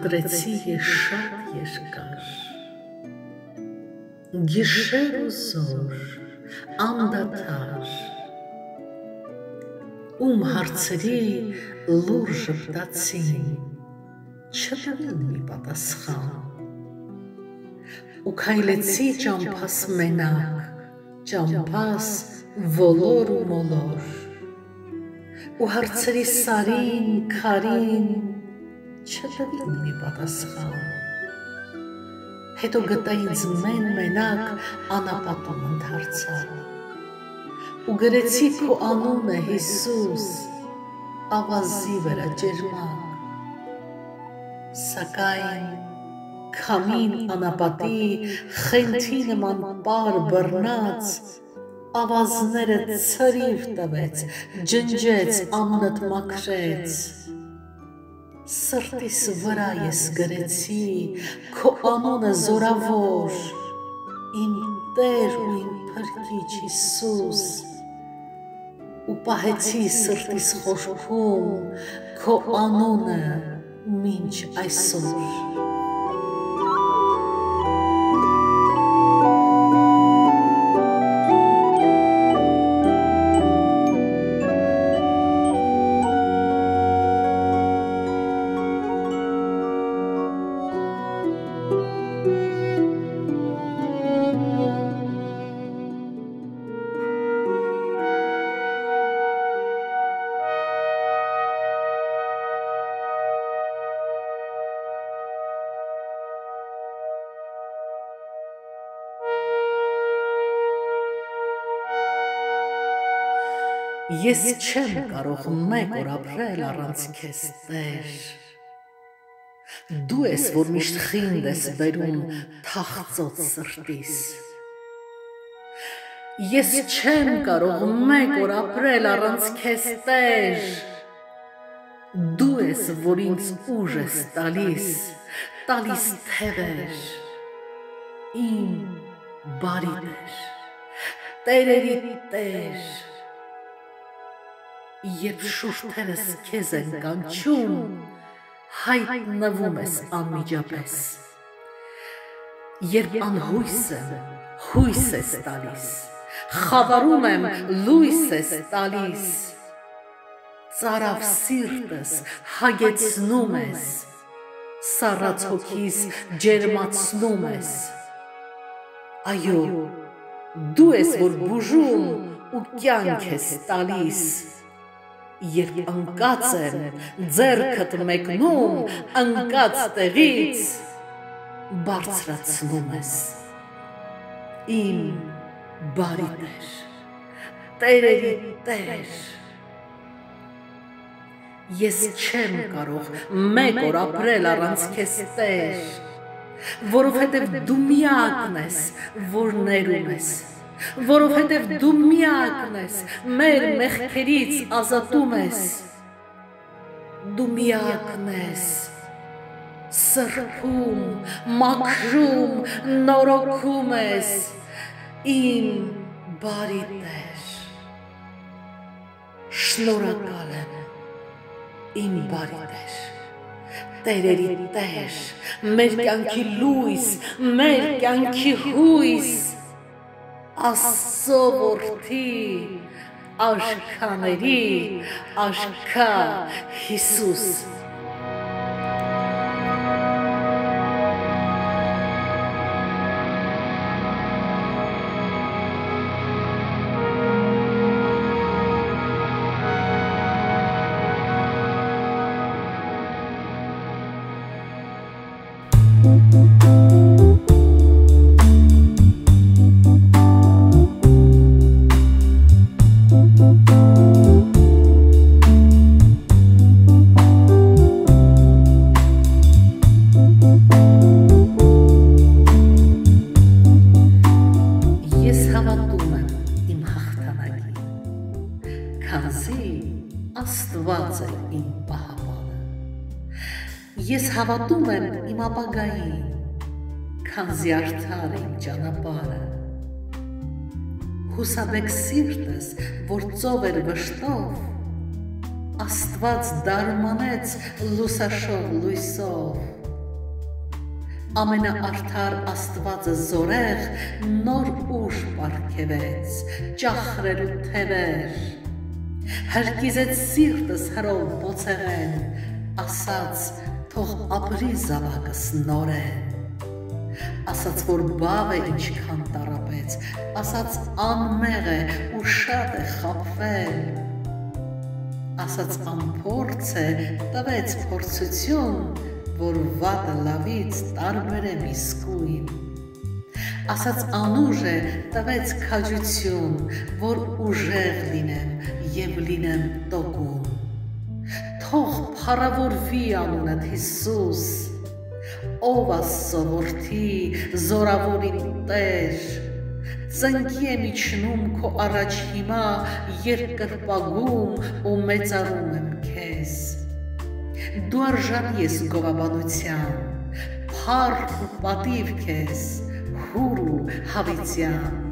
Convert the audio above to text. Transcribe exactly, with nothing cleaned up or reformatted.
ընտրեցի ես շատ երկար, գիշեր ու զոր, անդադար, ում հարցերի լուր ժպտացին, չտվին մի պատասխան, ու քայլեցի ճամփաս մենակ, ճամփաս ոլոր ու մոլոր, ու հարցերի սարին, քարին, չտվին մի պատասխան, հետո գտա ինձ մեն մենակ անապատում ընդարձա, ու գրեցի քո անունը Հիսուս, ավազի վրա ջերմակ, սակայն քամին անապատի խենթի նման պար բռնած, ավազները ցրիվ տվեց, ջնջեց, անունդ մաքրեց, սրտիս վրա ես գրեցի քո անունը զորավոր, իմ Տեր ու իմ Փրկիչ Հիսուս, ու պահեցի սրտիս խորքում քո անունը մինչ այսօր։ Ես չեմ կարող մեկ օր ապրել առանց քեզ, Տեր, դու ես, որ միշտ խինդ ես բերում թախծոտ սրտիս, ես չեմ կարող մեկ օր ապրել առանց քեզ, Տեր, դու ես, որ ինձ ուժ ես տալիս, տալիս թևեր, իմ բարի Տեր, Տերերի Տեր, երբ շուրթերս քեզ են կանչում, հայտնվում ես անմիջապես, երբ անհույս եմ, հույս ես տալիս, խավարում եմ, լույս ես տալիս, ծարավ սիրտս հագեցնում ես, սառած հոգիս ջերմացնում ես, այո, դու ես, որ բուժում ու կյանք ես տալիս, երբ ընկած եմ, ձեռքդ մեկնում, ընկած տեղից, բարձրացնում ես, իմ բարի Տեր, Տերերի Տեր, ես չեմ կարող մեկ օր ապրել առանց քեզ, Տեր, որովհետև դու միակն ես, որ ներում ես, որովհետև դու միակն ես, մեր մեղքերից ազատում ես, դու միակն ես, սրբում, մաքրում, նորոգում ես, իմ բարի Տեր, շնորհակալ եմ, իմ բարի Տեր, Տերերի Տեր, մեր կյանքի լույս, մեր կյանքի հույս, Աստծո որդի, աշխաների, աշխա Հիսուս։ Աստված է իմ պահապանը, ես հավատում եմ իմ ապագային, քանզի արդար է իմ ճանապարհը, հուսաբեկ սիրտս, որ ծով էր վշտով, Աստված դարմանեց լուսաշող լույսով, ամենաարդար Աստվածը զորեղ նոր ուժ պարգևեց, ճախրելու թևեր, հրկիզեց սիրտս հրով ոցեղեն, ասաց թող ապրի զավակս նորեն, ասաց որ բավ է ինչքան տարապեց, ասաց անմեղ է ու շատ է խաբվել, ասաց անփորձ է, տվեց փորձություն, որ վատը լավից տարբերեմ իսկույն, ասաց անուժ է, տվեց քաջություն, որ ուժեղ լինեմ և լինեմ տոկուն, թող փառավորվի անունդ Հիսուս, ով Աստծո որդի, զորավորին Տեր, ծնկի եմ իջնում քո առաջ հիմա, երկրպագում ու մեծարում եմ քեզ, դու արժանի ես գովաբանության, փառք ու պատիվ քեզ, հուր ու հավիտյան,